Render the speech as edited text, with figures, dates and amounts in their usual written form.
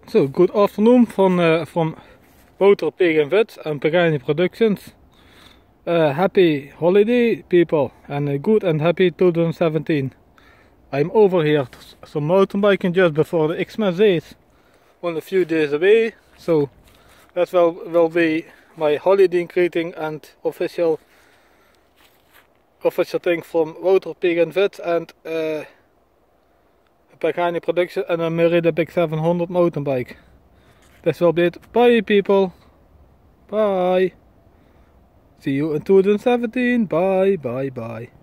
So, good afternoon from Wouter Pig & Wit and Pagani Productions. Happy holiday, people, and a good and happy 2017. I'm over here some mountain biking just before the Xmas days, only a few days away. So that will be my holiday greeting and official thing from Wouter Pig & Wit and Pagani Production and a Merida Big 700 mountain bike. This will be it. Bye, people. Bye. See you in 2017. Bye, bye, bye.